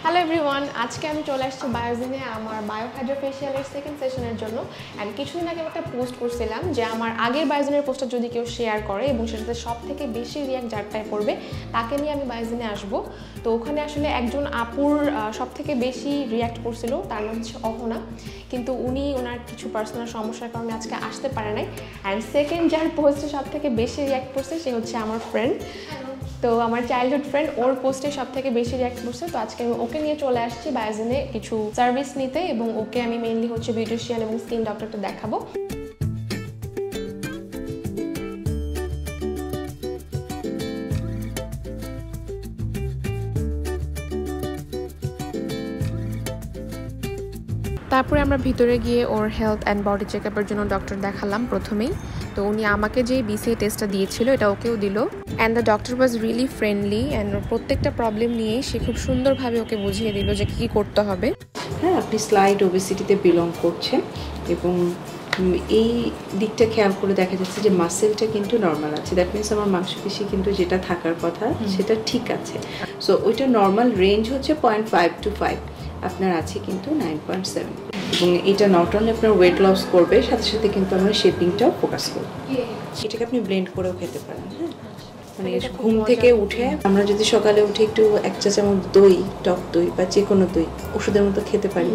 Hello everyone, আজকে আমি চলে আসছি বায়োজিনে আমার বায়োহাইড্রোফেশিয়ালের সেকেন্ড সেশনের জন্য। অ্যান্ড কিছুদিন আগে একটা পোস্ট করছিলাম যে আমার আগের বায়োজিনের পোস্টটা যদি কেউ শেয়ার করে এবং সেটাতে সব থেকে বেশি রিয়াক্ট যারটায় করবে তাকে নিয়ে আমি বায়োজিনে আসবো। তো ওখানে আসলে একজন আপুর সব থেকে বেশি রিয়াক্ট করছিল, তার নাম হচ্ছে অহনা, কিন্তু উনি ওনার কিছু পার্সোনাল সমস্যার কারণে আজকে আসতে পারে নাই। অ্যান্ড সেকেন্ড যার পোস্টে সব থেকে বেশি রিয়াক্ট করছে সে হচ্ছে আমার ফ্রেন্ড। তো আমার চাইল্ডহুড ফ্রেন্ড, ওর পোস্টে সব থেকে বেশি রিয়াক্ট করছে। তো আজকে আমি ওকে নিয়ে চলে আসছি বায়োজিনে কিছু সার্ভিস নিতে, এবং ওকে আমি মেইনলি হচ্ছে বিউটিশিয়ান এবং স্কিন ডক্টরটা দেখাবো। তারপরে আমরা ভিতরে গিয়ে ওর হেলথ অ্যান্ড বডি চেক আপের জন্য ডক্টর দেখালাম প্রথমেই। তো উনি আমাকে যে বিসিএ টেস্টটা দিয়েছিল এটা ওকেও দিল। And the doctor was really friendly, and ওর প্রত্যেকটা প্রবলেম নিয়ে সে খুব সুন্দরভাবে ওকে বুঝিয়ে দিল যে কী করতে হবে। হ্যাঁ, আপনি স্লাইড ওবেসিটিতে বিলং করছেন এবং এই দিকটা খেয়াল করে দেখা যাচ্ছে যে মাসেলটা কিন্তু নর্মাল আছে। দ্যাট মিনস আমার মাংসপেশি কিন্তু যেটা থাকার কথা সেটা ঠিক আছে। সো ওইটা নর্মাল রেঞ্জ হচ্ছে 0.5 to 5, আপনার আছে কিন্তু 9.7। এবং এটা নট অনলি আপনার ওয়েট লস করবে, সাথে সাথে কিন্তু আমরা শেপিংটাও ফোকাস করব। এটাকে আপনি ব্লেন্ড করেও খেতে পারেন। হ্যাঁ, মানে ঘুম থেকে উঠে আমরা যদি সকালে উঠে একটু 1 চা চামচ দই, টক দই বা যে কোনো দই ওষুধের মতো খেতে পারি।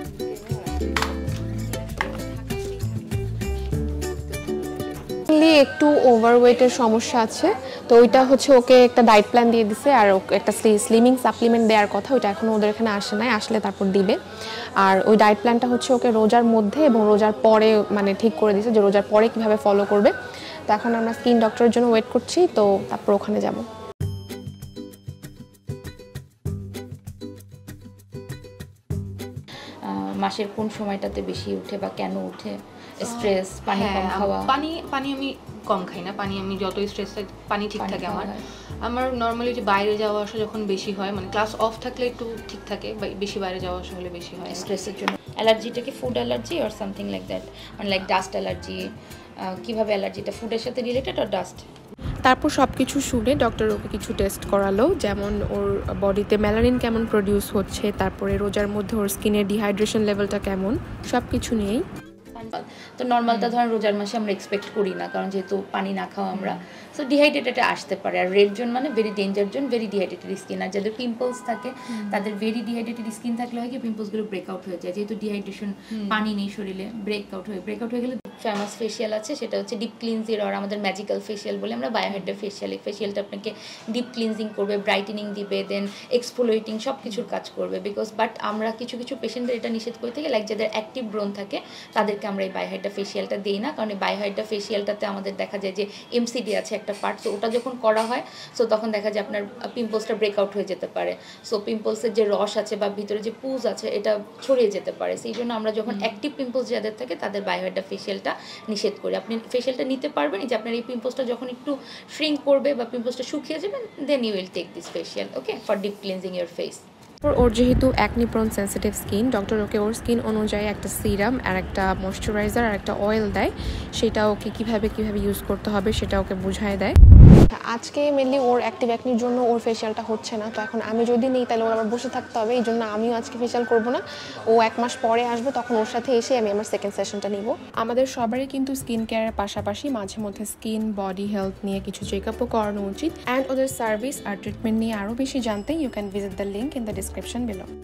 একটু ওভারওয়েটের সমস্যা আছে, তো ওইটা হচ্ছে ওকে একটা ডায়েট প্ল্যান দিয়ে দিছে, আর ওকে একটা স্লিমিং সাপ্লিমেন্ট দেওয়ার কথা, ওইটা এখনও ওদের এখানে আসে নাই, আসলে তারপর দিবে। আর ওই ডায়েট প্ল্যানটা হচ্ছে ওকে রোজার মধ্যে এবং রোজার পরে মানে ঠিক করে দিছে যে রোজার পরে কীভাবে ফলো করবে। তো এখন আমরা স্কিন ডক্টরের জন্য ওয়েট করছি, তো তারপর ওখানে যাব। মাসের কোন সময়টাতে বেশি উঠে বা কেন উঠে? স্ট্রেস, পানি কম খাওয়া? পানি আমি কম খাই না। পানি আমি যতই স্ট্রেস পানি ঠিক থাকে। আমার নর্মালি যে বাইরে যাওয়া আসা যখন বেশি হয়, মানে ক্লাস অফ থাকলে একটু ঠিক থাকে, বেশি বাইরে যাওয়া আসা হলে বেশি হয় স্ট্রেসের জন্য। অ্যালার্জিটা কি food allergy or something like that, মানে লাইক ডাস্ট অ্যালার্জি? কীভাবে অ্যালার্জিটা ফুডের সাথে রিলেটেড অর ডাস্ট? তারপর সব কিছু শুনে ডক্টর ওকে কিছু টেস্ট করালো, যেমন ওর বডিতে মেলানিন কেমন প্রডিউস হচ্ছে, তারপরে রোজার মধ্যে ওর স্কিনের ডিহাইড্রেশন লেভেলটা কেমন, সব কিছু নিয়েই। তো নর্মালটা ধরেন রোজার মাসে আমরা এক্সপেক্ট করি না, কারণ যেহেতু পানি না খাওয়া আমরা, সো ডিহাইড্রেটেড আসতে পারে। আর রেড জোন মানে very danger zone, very dehydrated skin. আর যাদের পিম্পলস থাকে তাদের ভেরি ডিহাইড্রেটেড স্কিন থাকলে হয় কি পিম্পলসগুলো ব্রেকআউট হয়ে যায়, যেহেতু ডিহাইড্রেশন, পানি নেই শরীরে, ব্রেকআউট হয়ে গেলে ফেমাস ফেশিয়াল আছে, সেটা হচ্ছে ডিপ ক্লিনজিং, আর আমাদের ম্যাজিক্যাল ফেশিয়াল বলে আমরা বায়োহাইড্রা ফেশিয়াল। এই ফেশিয়ালটা আপনাকে ডিপ ক্লিনজিং করবে, ব্রাইটেনিং দিবে, দেন এক্সফোলিয়েটিং সব কিছুর কাজ করবে। বাট আমরা কিছু পেশেন্টদের এটা নিষেধ করে থাকি, লাইক যাদের অ্যাক্টিভ ব্রোন থাকে তাদেরকে আমরা এই বায়োহাইড্রা ফেশিয়ালটা দিই না, কারণ এই বায়োহাইড্রা ফেশিয়ালটাতে আমাদের দেখা যায় যে এমসিডি আছে একটা পার্ট, তো ওটা যখন করা হয় সো তখন দেখা যায় আপনার পিম্পলসটা ব্রেকআউট হয়ে যেতে পারে। সো পিম্পলসের যে রস আছে বা ভিতরে যে পুজ আছে এটা ছড়িয়ে যেতে পারে। সেই জন্য আমরা যখন অ্যাক্টিভ পিম্পলস যাদের থাকে তাদের বায়োহাইড্রা ফেশিয়ালটা নিষেধ করি। আপনি ফেশিয়ালটা নিতে পারবেন যে আপনার এই পিম্পলসটা যখন একটু শ্রিঙ্ক করবে বা পিম্পলসটা শুকিয়ে যাবে, then you will take this facial, okay, for deep cleansing your face. Or যেহেতু acne prone sensitive skin, doctor ওকে ওর স্কিন অনুযায়ী একটা সিরাম আর একটা ময়শ্চারাইজার আর একটা অয়েল দেয়, সেটা ওকে কীভাবে ইউজ করতে হবে সেটা ওকে বুঝায় দেয়। আজকে মেনলি ওর অ্যাক্টিভ অ্যাকনির জন্য ওর ফেশিয়ালটা হচ্ছে না, তো এখন আমি যদি নিই তাহলে ওর আবার বসে থাকতে হবে, এই জন্য আমিও আজকে ফেশিয়াল করবো না। ও 1 মাস পরে আসবে, তখন ওর সাথে এসে আমি আমার সেকেন্ড সেশনটা নিব। আমাদের সবারই কিন্তু স্কিন কেয়ারের পাশাপাশি মাঝে মধ্যে স্কিন বডি হেলথ নিয়ে কিছু চেক আপও করানো উচিত। অ্যান্ড ওদের সার্ভিস আর ট্রিটমেন্ট নিয়ে আরও বেশি জানতে you can visit the link in the description below.